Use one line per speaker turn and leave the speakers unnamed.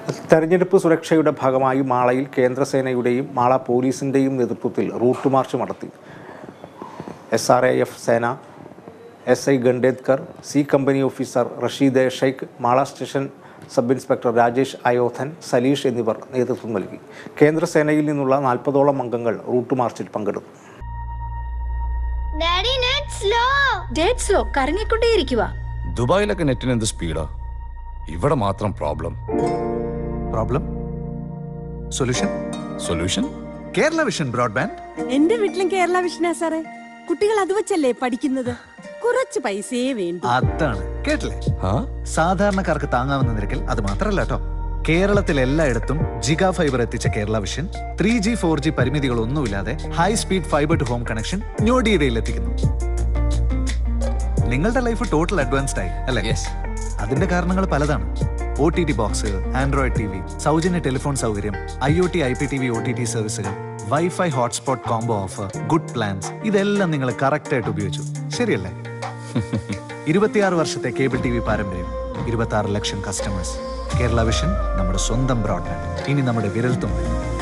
തെരഞ്ഞെടുപ്പ് സുരക്ഷയുടെ ഭാഗമായി മാളയിൽ കേന്ദ്രസേനയുടെയും മാള പോലീസിൻ്റെയും നേതൃത്വത്തിൽ റൂട്ട് മാർച്ച് നടത്തി. SRAF സേന, SI Gandedkar, C company officer Rasheed Sheikh, Mala station sub inspector Rajesh Ayodhan, Saleesh എന്നിവർ നേതൃത്വം നൽകി. കേന്ദ്രസേനയിൽ നിന്നുള്ള 40ഓളം അംഗങ്ങൾ റൂട്ട് മാർച്ചിൽ പങ്കെടുത്തു.
ദുബായിലൊക്കെ നെറ്റിന് എന്ത് സ്പീഡാ, ഇവിടെ മാത്രം problem. Solution
Kerala vision broadband.
എന്റെ വീട്ടിലും കേരള വിഷനാ സാറേ. കുട്ടികൾ അത് വെച്ചല്ലേ പഠിക്കുന്നത്. കുറച്ച് പൈസയെ വേണ്ടു.
അതാണ് കേട്ടില്ലേ, സാധാരണക്കാർക്ക് താങ്ങാവുന്ന നിരക്കിൽ. അത് മാത്രല്ല കേട്ടോ, കേരളത്തിൽ എല്ലായിടത്തും ജിഗാ ഫൈബർ എത്തിച്ച കേരള വിഷൻ 3G 4G പരിമിതികളൊന്നുമില്ലാതെ high speed fibre to home connection ഞൊടിയിടയിൽ എത്തിക്കുന്നു. നിങ്ങളുടെ ലൈഫ് ടോട്ടൽ അഡ്വാൻസ്ഡ് ആയി അല്ലേ? അതിന്റെ കാരണങ്ങൾ പലതാണ്. OTT ബോക്സ്, ആൻഡ്രോയിഡ് TV, സൗജന്യ ടെലിഫോൺ സൗകര്യം, IoT IPTV OTT സർവീസുകൾ, wifi hotspot combo offer, good plans, ഇതെല്ലാം നിങ്ങൾ കറക്റ്റ് ആയിട്ട് ഉപയോഗിച്ചു, ശരിയല്ലേ? 26 വർഷത്തെ കേബിൾ TV പാരമ്പര്യം, 26 ലക്ഷം കസ്റ്റമേഴ്സ്. കേരള വിഷൻ നമ്മുടെ സ്വന്തം ബ്രോഡ്ബാൻഡ്, ഇനി നമ്മുടെ വിരൽത്തുമ്പിൽ.